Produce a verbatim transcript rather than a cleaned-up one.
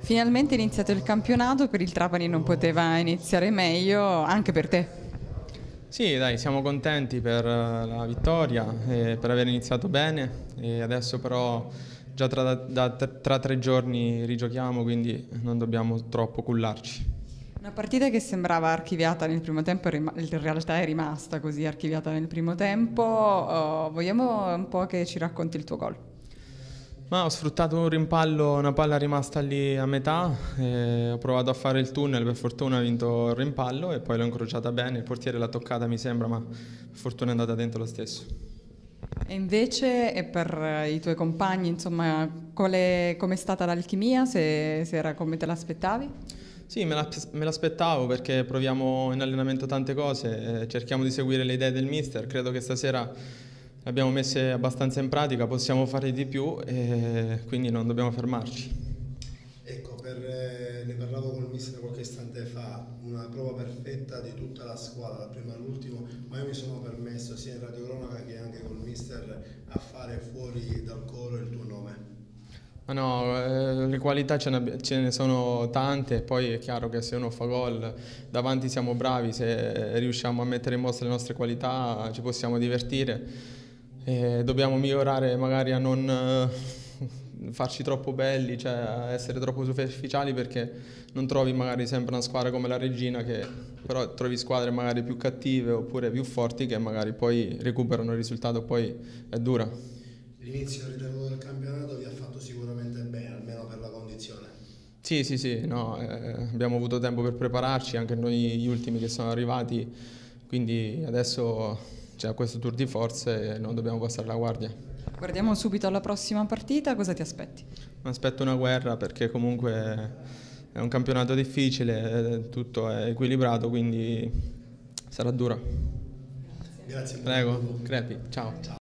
Finalmente è iniziato il campionato, per il Trapani non poteva iniziare meglio, anche per te. Sì, dai, siamo contenti per la vittoria e per aver iniziato bene e adesso però già tra, da- tra tre giorni rigiochiamo, quindi non dobbiamo troppo cullarci. Una partita che sembrava archiviata nel primo tempo, in realtà è rimasta così archiviata nel primo tempo. Oh, vogliamo un po' che ci racconti il tuo gol? Ma ho sfruttato un rimpallo, una palla rimasta lì a metà, e ho provato a fare il tunnel, per fortuna ho vinto il rimpallo e poi l'ho incrociata bene, il portiere l'ha toccata mi sembra, ma per fortuna è andata dentro lo stesso. E invece e per i tuoi compagni, insomma, quale, com'è stata l'alchimia, se, se era come te l'aspettavi? Sì, me la- me l'aspettavo perché proviamo in allenamento tante cose, eh, cerchiamo di seguire le idee del mister, credo che stasera le abbiamo messe abbastanza in pratica, possiamo fare di più e quindi non dobbiamo fermarci. Ecco, per, eh, ne parlavo con il mister qualche istante fa, una prova perfetta di tutta la squadra, dal primo all'ultimo, ma io mi sono permesso sia in radiocronaca che anche col mister a fare fuori dal coro il tuo nome. Ma no, eh, le qualità ce ne, ce ne sono tante, poi è chiaro che se uno fa gol davanti siamo bravi, se riusciamo a mettere in mostra le nostre qualità ci possiamo divertire. E dobbiamo migliorare magari a non eh, farci troppo belli, cioè a essere troppo superficiali perché non trovi magari sempre una squadra come la Regina che però trovi squadre magari più cattive oppure più forti che magari poi recuperano il risultato, poi è dura. L'inizio in ritardo del campionato vi ha fatto sicuramente bene, almeno per la condizione. Sì, sì, sì, no, eh, abbiamo avuto tempo per prepararci, anche noi gli ultimi che sono arrivati, quindi adesso c'è questo tour di forze e non dobbiamo passare la guardia. Guardiamo subito alla prossima partita, cosa ti aspetti? Mi aspetto una guerra perché comunque è un campionato difficile, eh, tutto è equilibrato, quindi sarà dura. Grazie. Prego, Crepi, ciao.